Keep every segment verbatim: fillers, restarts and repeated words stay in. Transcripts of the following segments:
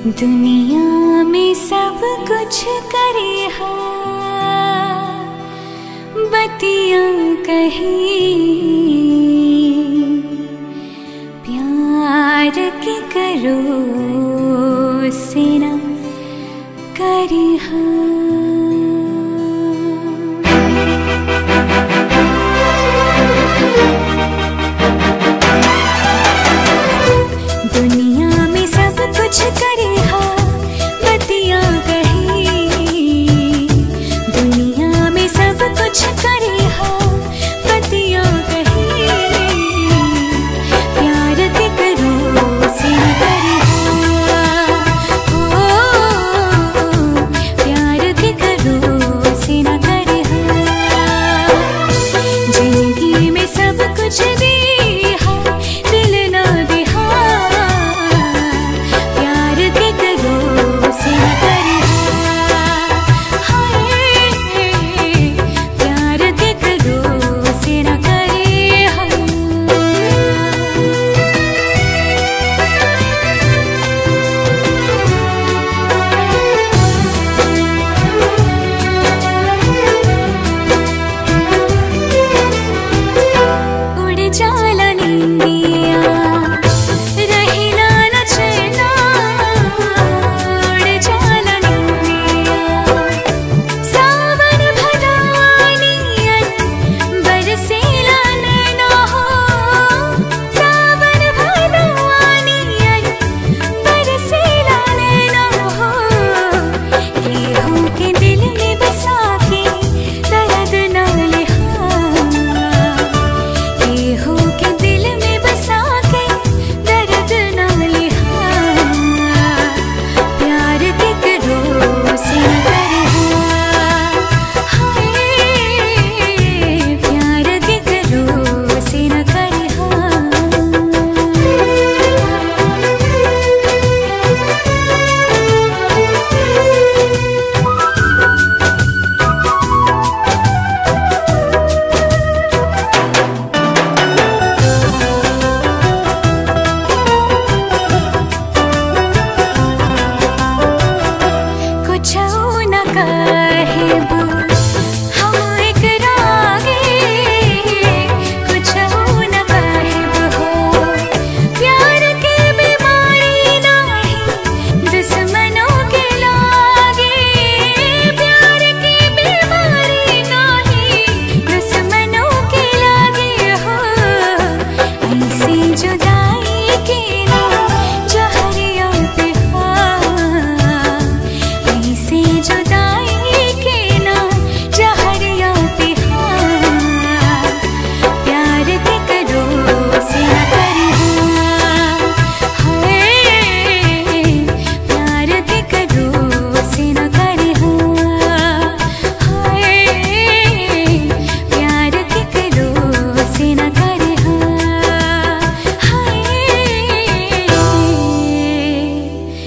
दुनिया में सब कुछ करे हा बतिया कही प्यार के करो से ना करे हा। दुनिया में सब कुछ करे हा बतिया कही, दुनिया में सब कुछ करे हा बतिया कही, प्यार के करो से करे हा, ओ प्यार के करो से न करे हा। जिंदगी में सब कुछ दे हा दिल ना दे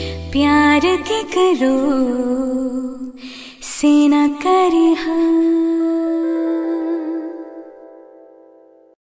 प्यार के करो से न करे हा।